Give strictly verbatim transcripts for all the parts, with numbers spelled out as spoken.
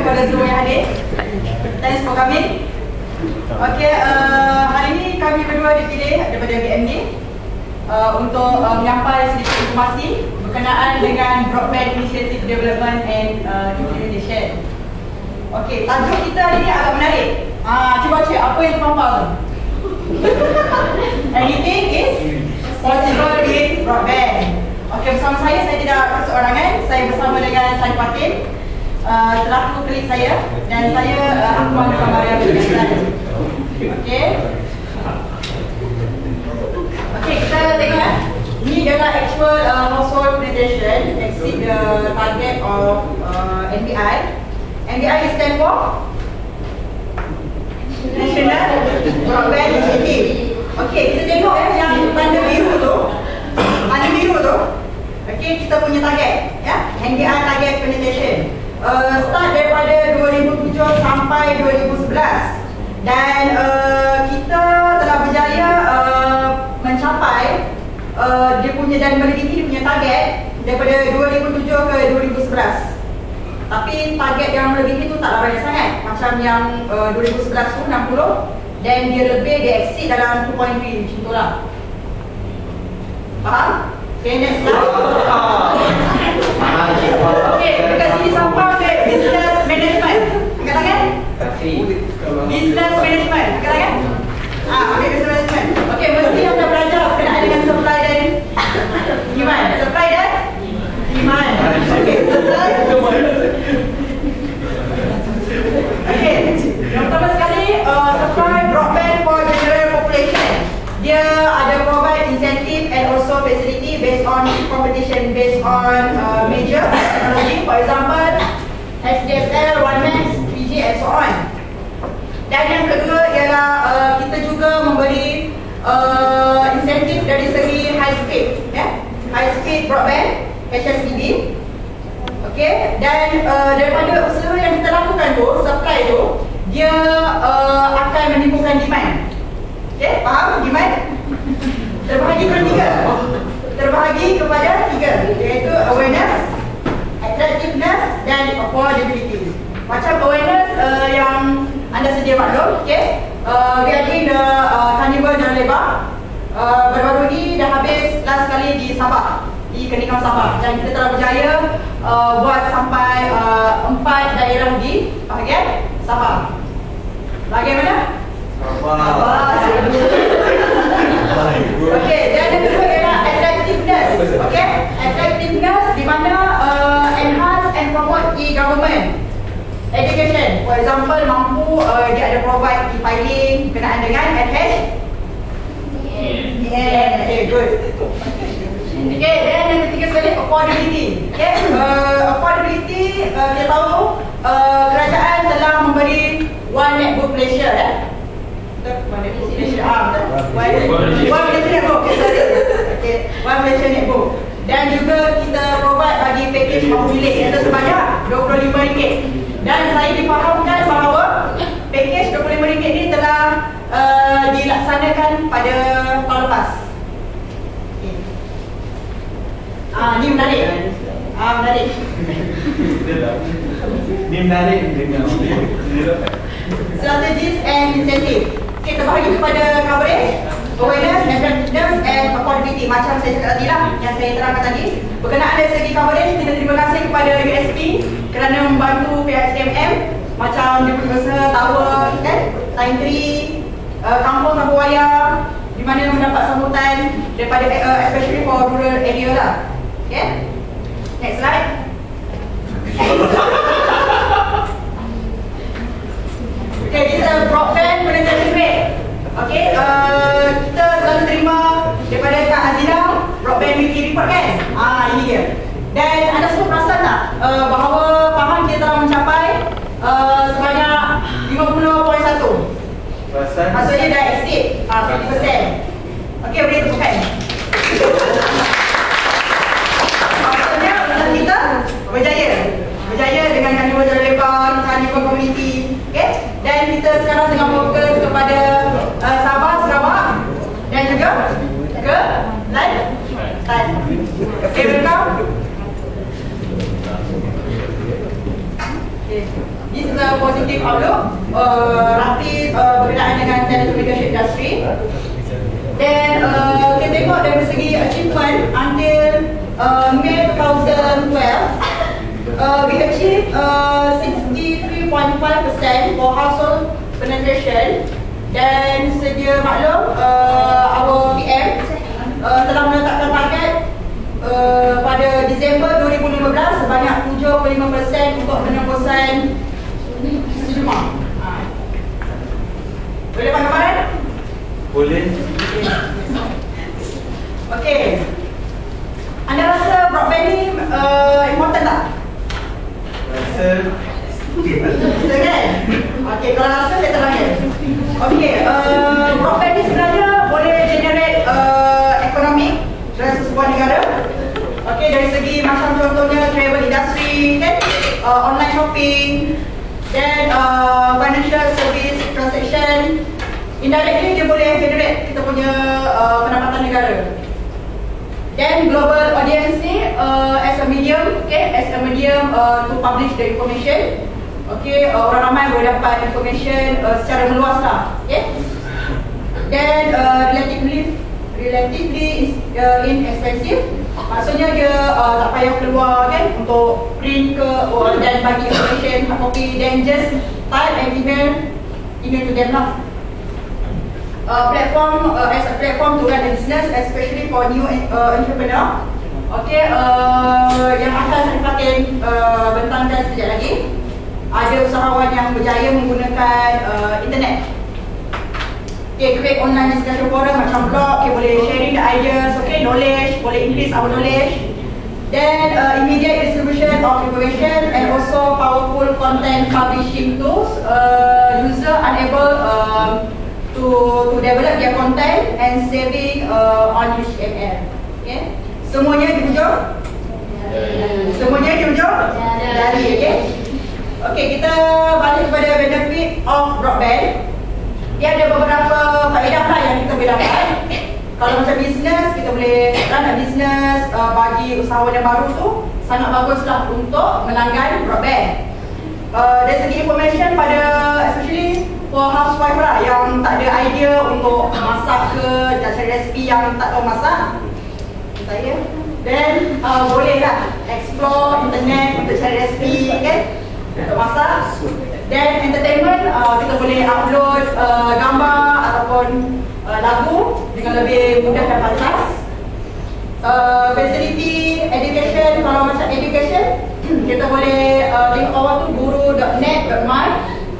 kepada semua yang hadir. Thanks for coming. Okey, uh, hari ini kami berdua dipilih daripada B M D uh, untuk uh, menyampaikan sedikit informasi berkenaan dengan Broadband Initiative Development and uh, Implementation. Okey, tajuk kita hari ini agak menarik. Ah, cuba cek apa yang terpampang tu. Anything is possible with broadband. Okey, bersama saya, saya tidak keseorangan. Saya bersama dengan Syed Fatin, uh, selaku klik saya, dan saya uh, Akmal Kamaria Berkaitan. Okey. Okey, kita tengok eh. Ini adalah actual uh, household penetration exceed the target of uh, N B I. N B I is stand for National Broadband Initiative. Okey, kita tengok ya, yang tanda biru tu. Tanda biru tu. Okey, kita punya target ya. N B I target penetration. Uh, start daripada dua ribu tujuh sampai dua ribu sebelas. Dan uh, kita telah berjaya uh, mencapai uh, dia punya dan melebihi dia punya target daripada dua ribu tujuh ke dua ribu sebelas. Tapi target yang melebihi itu taklah banyak sangat. Macam yang uh, dua ribu sebelas tu enam puluh, dan dia lebih, dia exceed dalam dua titik tiga macam tu lah. Faham? Okay, next slide. Okay, dekat sini sampai ke business management. Angkat tangan. Business management. Angkat tangan. Ah, okay, business management. Okay, mesti anda belajar berkenaan dengan supply dan demand. Supply dan demand. Okay, supply. Okay, yang pertama sekali, uh, supply broadband for general population. Dia ada provide incentive and also facility based on competition based on uh, major technology, for example S D S L, one max, three G and so on. Dan yang kedua ialah uh, kita juga memberi uh, insentif dari segi high speed, ya, high speed broadband H S B B. Okey, dan uh, daripada usaha yang kita lakukan tu, supply tu, dia uh, akan menimbulkan demand. Okey, faham demand? Terbahagi kepada tiga. Terbahagi kepada tiga, iaitu awareness, attractiveness dan affordability. Macam awareness uh, yang anda sedia maklum, okey. Uh, we are doing the uh, Carnival Jalan Lebar. Uh, baru-baru ni dah habis last kali di Sabah, di Kenikau Sabah, dan kita telah berjaya uh, buat sampai uh, empat daerah di bahagian Sabah. Bahagian mana? Sabah. Okey, dan yang kedua ialah attractiveness. Okey, attractiveness di mana uh, enhance and promote e-government education. For example, mampu uh, dia ada provide e-filing berkenaan dengan N H. Yeah, okay, good. Okay, dan yang ketiga sekali, affordability. Okay, uh, affordability, uh, kita tahu uh, kerajaan telah memberi One Netbook Malaysia, ya. One Netbook Malaysia, ah, betul? One Malaysia Netbook, okay, sorry. Okay, One Malaysia Netbook. Dan juga kita provide bagi package mampu milik, iaitu sebanyak dua puluh lima ringgit. Dan saya difahamkan bahawa package dua puluh lima ringgit ni telah uh, dilaksanakan pada tahun lepas. Okay. Ah, ni menarik. Ah, menarik. Ni menarik dengan strategies and incentive. Okay, terbahagi kepada coverage, awareness, attractiveness and affordability. Macam saya cakap tadi lah, yang saya terangkan tadi. Berkenaan dari segi coverage, kita terima kasih kepada U S P kerana membantu pihak S D M M. Macam dia punya usaha tower, kan? Time three, uh, kampung Kampung Wayang, di mana mendapat sambutan daripada uh, especially for rural area lah. Okay? Next slide. Okay, this is a broadband penetration rate. Okay, uh, kita selalu terima daripada Kak Azina broadband weekly report, kan? Ah, ini dia. Dan anda semua perasan tak uh, bahawa Pahang kita telah mencapai uh, sebanyak lima puluh perpuluhan satu. Maksudnya dah exceed uh, lima puluh peratus. Okay, boleh tepukan. Maksudnya usaha kita berjaya. Berjaya dengan Carnival Jalan Lebar, Carnival Community. Okay? Dan kita sekarang tengah fokus kepada uh, Sabah, Sarawak dan juga ke Kelantan. Okay, welcome. Okay. This is a positive outlook, uh, rapid uh, berkenaan dengan telecommunication industry. Then uh, kita tengok dari segi achievement until uh, May twenty twelve, uh, we achieve uh, sixty-three point five percent for household penetration. Dan sedia maklum, uh, our P M uh, telah menetapkan target uh, pada Disember dua ribu lima belas sebanyak tujuh puluh lima peratus untuk penembusan rumah. Ha. Boleh pandang barat? Boleh. Okey. Anda rasa broadband ni uh, important tak? Rasa. Rasa kan? Okey, kalau rasa saya terangkan. Okey, uh, broadband ni sebenarnya boleh generate uh, ekonomi dalam sebuah negara. Okey, dari segi macam contohnya travel industry kan, uh, online shopping, dan uh, financial service transaction. Indirectly dia boleh generate kita punya uh, pendapatan negara. Dan global audience ni uh, as a medium, okay, as a medium uh, to publish the information. Okay, uh, orang ramai boleh dapat information uh, secara meluas lah. Okay. Dan uh, relatively relatively uh, inexpensive. Maksudnya dia uh, tak payah keluar kan untuk print ke uh, dan bagi information hard copy, then just type and email email to them lah. Uh, platform uh, as a platform to run a business, especially for new uh, entrepreneur. Okay, uh, yang akan saya pakai uh, bentangkan sekejap lagi. Ada usahawan yang berjaya menggunakan uh, internet. Okay, create online discussion forum macam blog. Okay, boleh sharing the ideas. Okay, knowledge, boleh increase our knowledge. Then uh, immediate distribution of information and also powerful content publishing tools. Uh, user unable um, to to develop their content and saving uh, on H T M L. Okay, semuanya di hujung. Semuanya di hujung. Jadi, okay. Okay, kita balik kepada benefit of broadband. Dia ada beberapa faedah lah yang kita boleh dapat. Kalau macam bisnes, kita boleh run a business uh, bagi usahawan yang baru tu sangat baguslah untuk melanggan broadband. Uh, dari segi information pada especially for housewife lah yang tak ada idea untuk masak ke, nak cari resipi yang tak tahu masak, saya then uh, boleh lah explore internet untuk cari resipi kan, untuk masak. Dan entertainment, uh, kita boleh upload uh, gambar ataupun uh, lagu dengan lebih mudah dan pantas. Uh, facility, education, kalau macam education kita boleh uh, tengok bawah tu guru dot net dot my.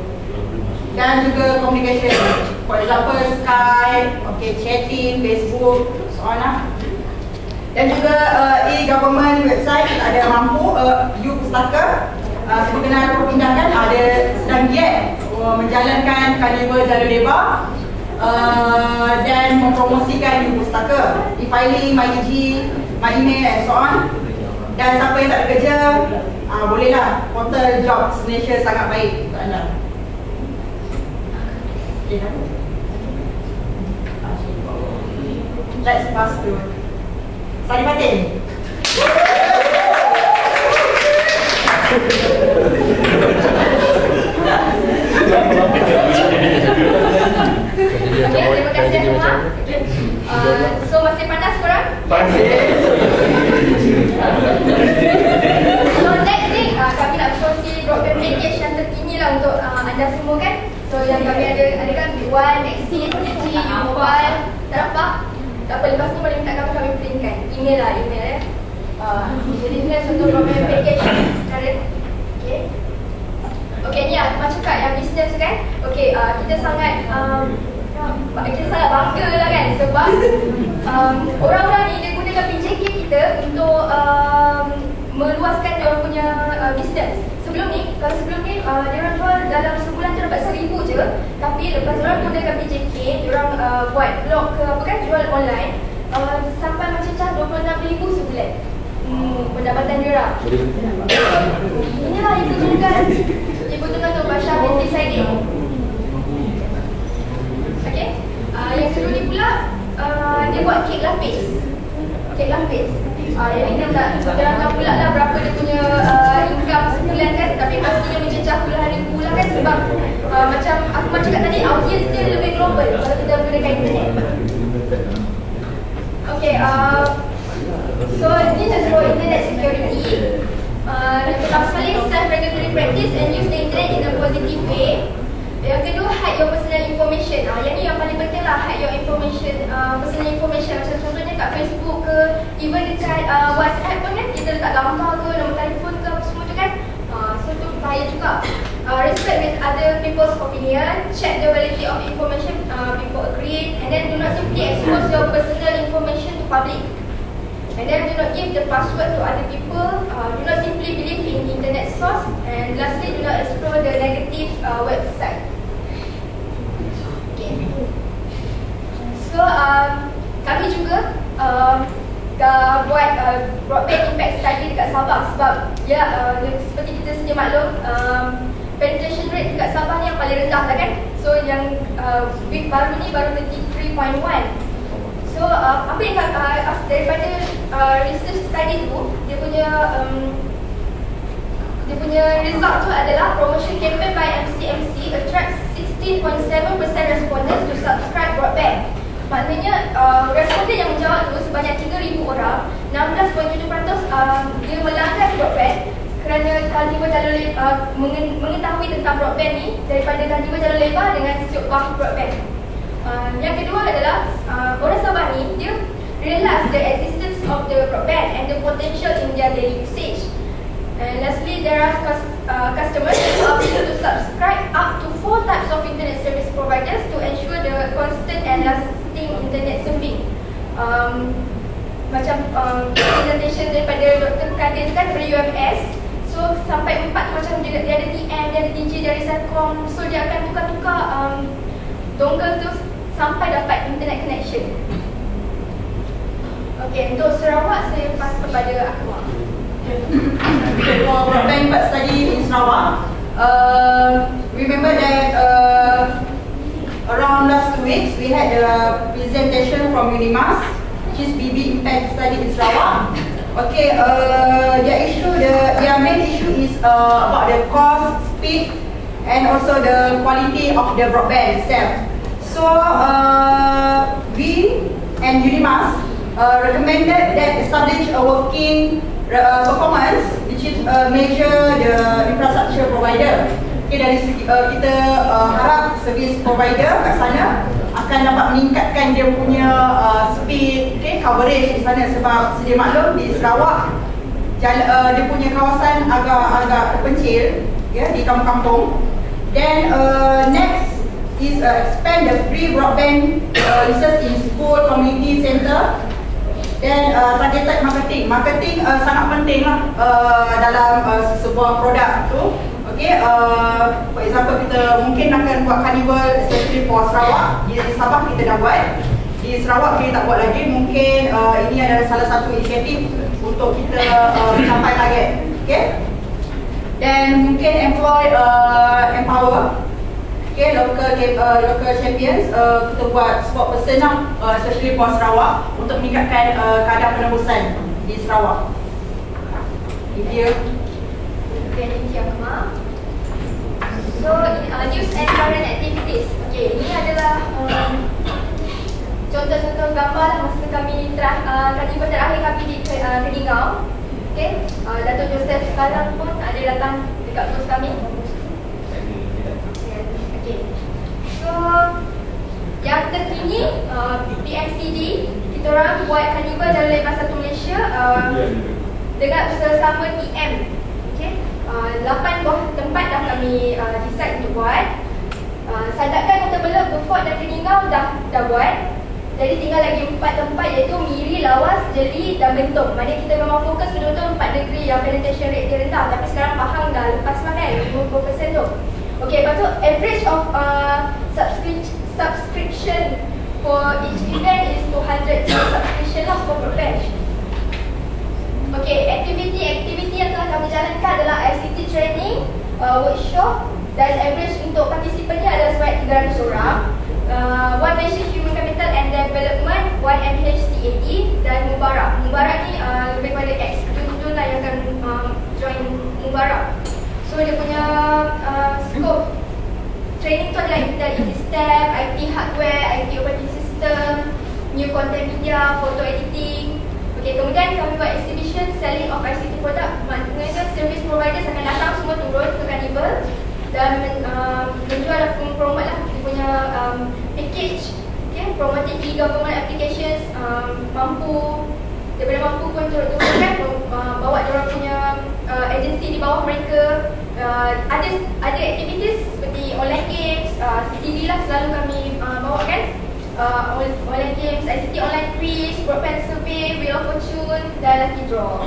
Dan juga communication, for example Skype, okay, chatting, Facebook, so on lah. Dan juga uh, e-government website ada mampu uh, U-Pustaka. Uh, sebagai kenal perpindahan ada sedang giat uh, menjalankan karnival jalur lebar uh, dan mempromosikan U-Pustaka, e-filing, MyDigi, MyEmail and so on. Dan siapa yang tak ada kerja, uh, bolehlah portal Jobs Malaysia sangat baik untuk anda. Okay, let's pass to Sari Patin. Okay, terima kasih semua. Uh, so masih panas korang? Masih. So next ni uh, kami nak berkongsi broadband package yang terkini lah untuk uh, anda semua kan. So yang kami ada ada kan B one, Exit, Digi, Mobile. Tak nampak? Tak apa, lepas ni boleh minta kami kami printkan. Email lah, email eh. Uh, jadi ni contoh broadband package current. Okay. Okay ni lah, macam cakap yang business kan. Okay, uh, kita sangat um, kita sangat bangga lah kan sebab um, orang-orang ni dia gunakan P J K kita untuk um, meluaskan dia orang punya uh, business. Sebelum ni, kalau sebelum ni uh, dia orang jual dalam sebulan tu dapat seribu je. Tapi lepas dia orang gunakan P J K, dia orang uh, buat blog ke apa kan, jual online uh, sampai macam cah dua puluh enam ribu sebulan. Hmm, pendapatan dia orang. Inilah ibu tunggal. Ibu tunggal tu Basha binti Saidi. Okey. Uh, yang kedua ni pula uh, dia buat kek lapis. Kek lapis. Ah, uh, jadi dia tak terangkan pula lah berapa dia punya uh, income sebulan kan, tapi pastinya mencecah puluhan Akmal cakap tadi, audience dia lebih global kalau kita gunakan internet. Okay, uh, so ini just for internet security. Uh, pertama sekali, self-regulatory practice and use the internet in a positive way. Yang kedua, hide your personal information. Uh, yang ni yang paling penting lah, hide your information, uh, personal information. Macam contohnya kat Facebook ke, even dekat uh, WhatsApp pun kan, kita letak gambar ke, nombor telefon ke, apa semua tu kan. Uh, so tu bahaya juga. Uh, respect with other people's opinion, check the validity of information uh, before agreeing, and then do not simply expose your personal information to public. And then do not give the password to other people. Uh, do not simply believe in internet source. And lastly, do not explore the negative uh, website. Okay. So um, kami juga um, dah buat uh, broadband impact study dekat Sabah sebab ya uh, seperti kita sedia maklum, um, penetration rate dekat Sabah ni yang paling rendah lah kan. So yang uh, week baru ni baru thirty-three point one. So uh, apa yang uh, daripada uh, research study tu, dia punya um, dia punya result tu adalah promotion campaign by M C M C attracts sixteen point seven percent respondents to subscribe broadband. Maknanya uh, responden yang menjawab tu sebanyak tiga ribu orang, enam belas point tujuh peratus uh, dia melanggar broadband kerana kaliber jalur lebar, uh, mengetahui tentang broadband ni daripada kaliber jalur lebar dengan siuk bawah broadband. Uh, yang kedua adalah uh, orang Sabah ni dia realize the existence of the broadband and the potential in their daily usage. And lastly, there are cus uh, customers who are willing to subscribe up to four types of internet service providers to ensure the constant and lasting internet serving. Um, macam um, presentation daripada Doktor Kadir kan dari U M S. So sampai empat macam dia, dia ada T M, dia ada D J dari Celcom. So dia akan tukar-tukar um, dongle tu sampai dapat internet connection. Okey, untuk Sarawak saya pas kepada Akmal. For broadband impact study in Sarawak, uh, remember that uh, around last two weeks we had a presentation from Unimas, which is B B impact study in Sarawak. Okay, uh, their issue, the their main issue is uh, about the cost, speed, and also the quality of the broadband itself. So uh, we and Unimas uh, recommended that establish a working uh, performance which is uh, measure the infrastructure provider. Okay, dari segi uh, kita uh, harap service provider kat sana akan dapat meningkatkan dia punya uh, speed, okay, coverage di sana sebab sedia maklum di Sarawak jala, uh, dia punya kawasan agak-agak terpencil ya, di kampung-kampung. Then uh, next is uh, expand the free broadband uh, research in school, community center. Then uh, targeted marketing. Marketing uh, sangat penting lah uh, dalam uh, sebuah produk tu. Okay, uh, for example kita mungkin akan buat carnival especially for Sarawak. Di Sabah kita dah buat. Di Sarawak kita tak buat lagi. Mungkin uh, ini adalah salah satu inisiatif untuk kita uh, mencapai target. Okay. Dan mungkin employ, uh, empower. Okay, local uh, local champions, uh, kita buat sport person lah, uh, especially for Sarawak untuk meningkatkan uh, kadar penembusan di Sarawak. Ini dia. Okay, thank you Akmal. So, uh, news and current activities. Okay, ini adalah um, contoh-contoh gambar lah masa kami terah, uh, kali terakhir kami di uh, Keningau. Okay, uh, Dato' Joseph sekarang pun ada datang dekat pos kami. So, yang terkini uh, P M C D kita orang buat carnival dalam Lepas Satu Malaysia uh, dengan bersama T M. Okay, uh, lapan buah tempat dah kami uh, decide untuk buat. Uh, Sandakan, Kota Belud, Beaufort dan Keningau dah dah buat. Jadi tinggal lagi empat tempat iaitu Miri, Lawas, Jeli dan Bentong. Maknanya kita memang fokus betul-betul empat negeri yang penetration rate dia rendah. Tapi sekarang Pahang dah lepas lah kan lima puluh peratus tu. Okay, lepas tu average of uh, subscription, subscription for each event is two hundred subscription lah for per batch. Okay, aktiviti-aktiviti yang telah kami jalankan adalah I C T training, uh, workshop dan average untuk partisipannya adalah sebanyak tiga ratus orang. Uh, One Malaysia Human Capital and Development, one M H C A T dan Mubarak. Mubarak ni uh, lebih pada ex-jun-jun lah yang akan uh, join Mubarak. So dia punya uh, scope training tu adalah hardware, I T operating system, new content media, photo editing. Okay, kemudian kami buat exhibition selling of I C T product. Maknanya service providers akan datang semua turun ke Carnival dan um, menjual lah, promote lah dia punya um, package. Okay, promoting e-government applications, um, mampu daripada mampu pun turun-turun kan, uh, bawa diorang punya uh, agensi di bawah mereka. Uh, ada ada activities seperti online games, uh, C C D lah selalu kami uh, bawa kan. Uh, online games, I C T online quiz, broadband survey, wheel of fortune dan lucky draw.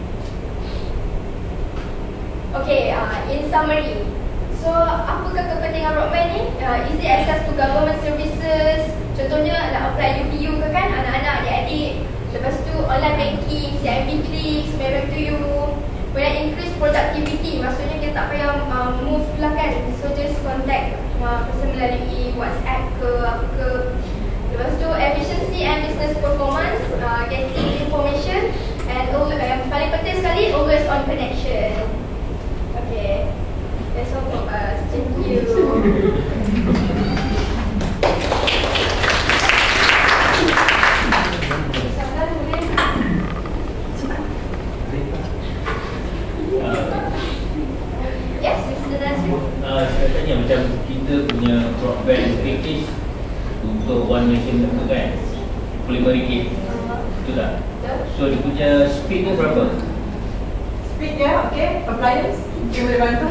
Okay, uh, in summary, so apakah kepentingan broadband ni? Uh, easy access to government services. Contohnya nak apply U P U ke kan, anak-anak, adik-adik. Lepas tu online banking, C I M B Clicks, Married to You. Kemudian increase productivity, maksudnya kita tak payah um, move lah kan. So just contact uh, person melalui WhatsApp ke apa ke. Lepas tu efficiency and business performance, uh, getting information and uh, yang paling penting sekali always on connection. Okay, that's all from us. Thank you. Yes, Mister Nazri. Uh, saya tanya macam kita punya broadband package untuk one nation tu kan dua puluh lima ringgit, betul tak? So dia punya speed tu berapa? Speed dia, okay, appliance, dia boleh bantu.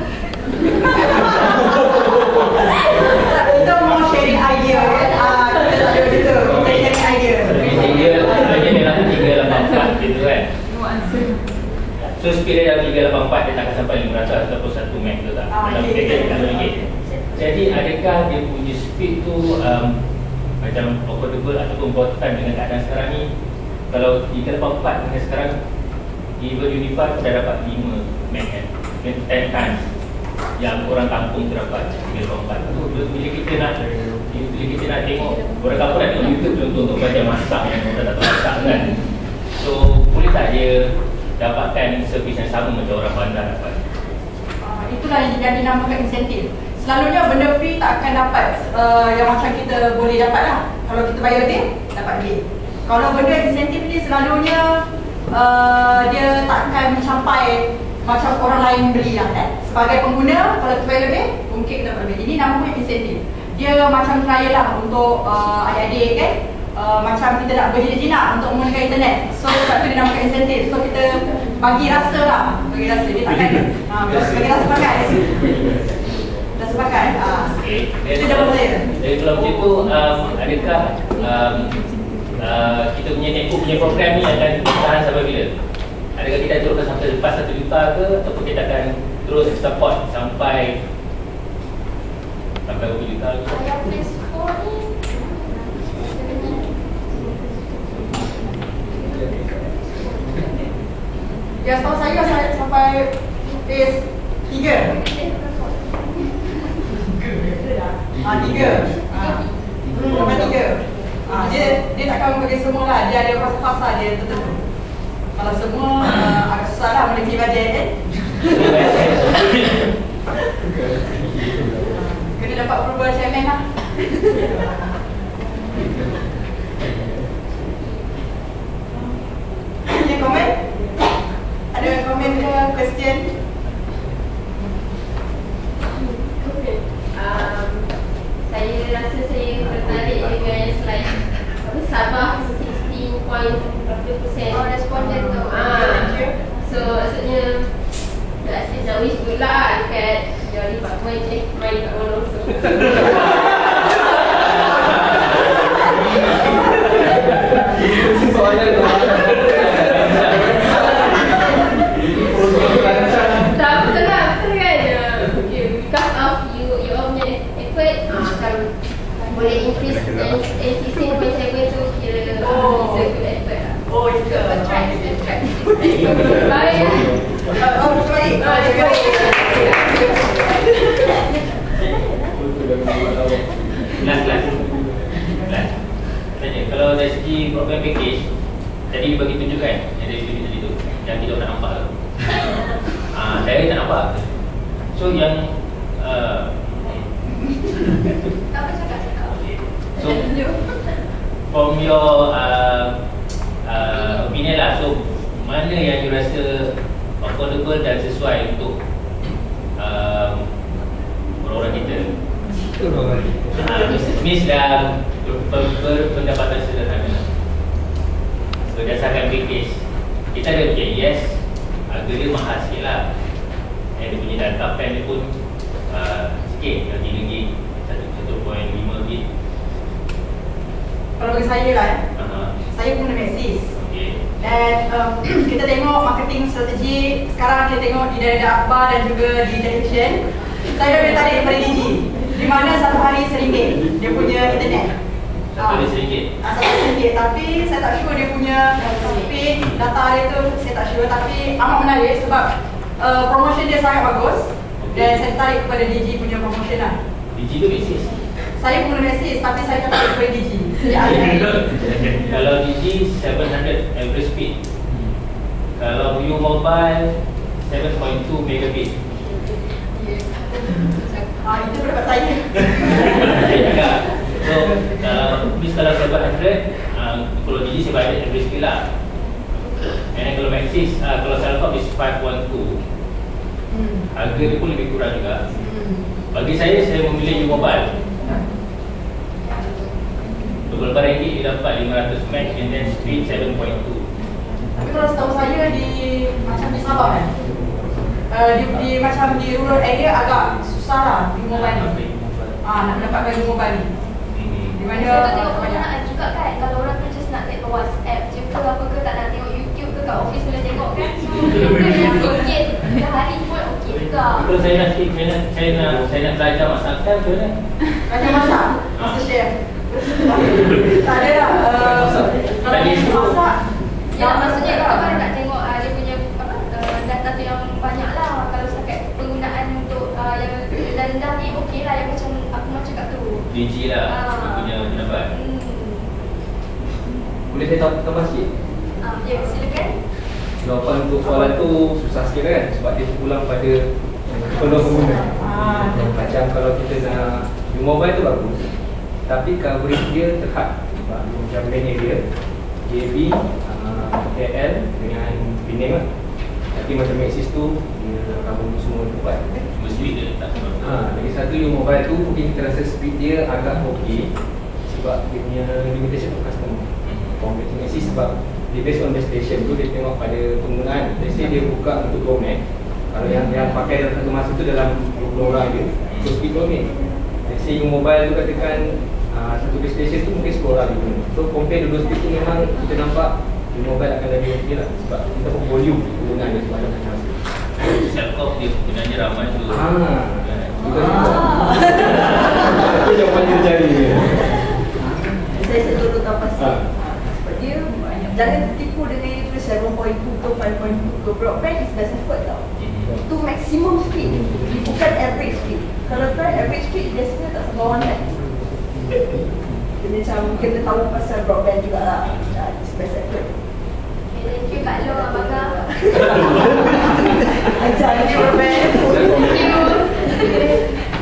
Kita mau sharing idea kan, ah, kita tak ada gitu, kita sharing idea. Tiga, sebenarnya dia nak tiga lapan empat gitu kan. So speed dia dalam tiga lapan empat, dia tak akan sampai lima ratus ataupun satu meg tu tak? Ah, Dalam okay. package satu ringgit. Jadi adakah dia punya speed tu um, macam affordable ataupun berkaitan dengan keadaan sekarang ni? Kalau tiga lapan empat dengan sekarang Even Unify dah dapat lima meg kan, sepuluh times yang orang kampung terdapat tiga lapan empat. Bila kita nak Bila kita nak tengok, orang kampung nak tengok YouTube contoh untuk belajar masak yang orang tak tahu masak kan. So boleh tak dia dapatkan servis yang sama macam orang bandar dapat? Uh, itulah yang dinamakan insentif. Selalunya benda free tak akan dapat uh, yang macam kita boleh dapat lah. Kalau kita bayar bil, dapat bil. Kalau benda insentif ni selalunya uh, dia tak akan sampai macam orang lain beli lah eh. Sebagai pengguna, kalau kita bayar lebih, mungkin kita dapat lebih. Ini namanya insentif. Dia macam trial lah untuk uh, adik-adik kan. Uh, macam kita nak beli jinak untuk menggunakan internet. So sebab tu dia namakan insentif. So kita bagi rasa lah. Bagi rasa, dia takkan uh, bagi rasa pakai. Rasa pakai uh, Okay. Itu jawapan saya. Jadi kalau macam tu, um, adakah um, uh, kita punya network punya program ni akan tahan sampai bila? Adakah kita turunkan sampai lepas satu juta ke, ataupun kita akan terus support sampai sampai berapa juta ke? Yang phase four ni yang setahu saya saya sampai phase tiga. Ah, tiga. Ah. Sampai tiga. Ah, dia dia takkan bagi semua lah. Dia ada fasa-fasa dia tertentu. Kalau semua uh, agak susah lah menerima bajet kan. Kena dapat approval chairman lah. Ada komen? Ada komen ke question? Um, saya rasa saya tertarik dengan slide apa Sabah sixteen point berapa persen. oh, responden tu. Ah, so maksudnya tak asyik nak wish good lah dekat your department eh, my department also. Tak betul lah, betul kan? Okay, because of you, your own effort, ah, kan boleh increase and sixteen point seven tu kira Oh. is a good effort lah. Oh, itu. Kita try, kita try. Baik. Oh, sorry. Oh, sorry. Last, last. Last. Tanya, kalau dari segi broadband package, tadi bagi tunjukkan yang dari segi tadi tu, yang kita nak nampak tu. Ah, saya tak nampak. So yang uh, Tak apa cakap cakap. from your uh, uh, opinion lah. So mana yang you rasa affordable dan sesuai untuk um, orang-orang kita? Uh, Miss dah ber- berpendapatan sederhana berdasarkan package. Kita ada K S, harga dia mahal sikit lah. And dia punya data plan dia pun uh, sikit, yang tiga gig, satu perpuluhan lima gig. Kalau bagi saya lah, eh, uh-huh. saya guna Maxis. Okay. Dan um, kita tengok marketing strategi sekarang, kita tengok di daerah akhbar dan juga di televisyen. Saya dah boleh tarik daripada Digi, di mana satu hari seringgit dia punya internet. Satu hari seringgit? Ah, satu hari seringgit, tapi saya tak sure dia punya speed, data dia tu saya tak sure. Tapi amat menarik sebab uh, promotion dia sangat bagus. Dan saya tarik kepada Digi punya promotion lah. Digi tu Maxis? Saya guna Maxis, tapi saya tak tarik kepada Digi. Kalau Digi tujuh ratus average speed. Kalau U Mobile tujuh point dua megabit. Ah, itu berapa saya? Saya juga. So kalau Miss kalau tujuh ratus, uh, kalau Digi tujuh ratus average speed lah. And then kalau Maxis, uh, kalau Celcom is lima point dua. Hmm. Harga dia pun lebih kurang juga. Hmm. Bagi saya, saya memilih U Mobile. dua puluh lapan ringgit dia dapat lima ratus meg and then speed tujuh point dua. Tapi kalau setahu saya di macam di Sabah kan, uh, di, di macam di rural area agak susah lah di mobile ni. Ah, nak mendapatkan di mobile ni. Di mana Saya tu tengok uh, banyak. penggunaan juga kan. Kalau orang tu just nak tengok WhatsApp je ke apa ke, tak nak tengok YouTube ke, kat office boleh tengok kan. So yang sikit sehari pun okey juga. Kalau saya nak saya nak saya nak, saya nak belajar masak macam mana? Macam masak, master chef. Tak ada lah. Uh, kalau Tadi nak masak, Ya, maksudnya kita baru nak tengok uh, dia punya apa, uh, data tu yang banyak lah. Kalau setakat penggunaan untuk uh, yang rendah-rendah ni okey lah, yang macam aku macam kat tu. Digi lah, Ah. dia punya pendapat. Hmm. Boleh saya tahu tambah sikit? Ah, ya, silakan. Jawapan untuk soalan tu susah sikit kan? Sebab dia terpulang pada penuh pengguna. Ah. Macam kalau kita nak di mobile tu bagus, tapi coverage dia terhad. Sebab macam brandnya dia J B, uh, K L dengan Penang lah. Tapi macam Maxis tu dia cover semua tempat. Cuma speed dia tak sama. Ha, lagi satu U Mobile tu mungkin kita rasa speed dia agak okey sebab dia punya limitation of customer. Compared to Maxis sebab dia based on destination tu, dia tengok pada penggunaan. Let's say dia buka untuk dua meg. Kalau yang yang pakai dalam satu masa tu dalam dua puluh orang je, so speed tu okey. Let's say U Mobile tu katakan uh, satu base station tu mungkin sepuluh orang je. So compare dua speed tu memang kita nampak U Mobile akan lebih okey lah sebab kita pun volume penggunaan dia sebab dalam masa. Celcom dia sebenarnya ramai tu. Ah. Kan? Itu jawapan dia cari. Saya setuju tahu pasti. Ah. Sebab dia banyak. Jangan tertipu dengan itu tujuh point dua ke lima point dua ke. Broadband is best effort tau. Itu maximum speed, bukan average speed. Kalau try average speed biasanya tak sampai one meg. Dia macam kena tahu pasal broadband jugalah. It's best effort. Okay, thank you Kak Long, Abang Kak. Ajar ni broadband. Thank you.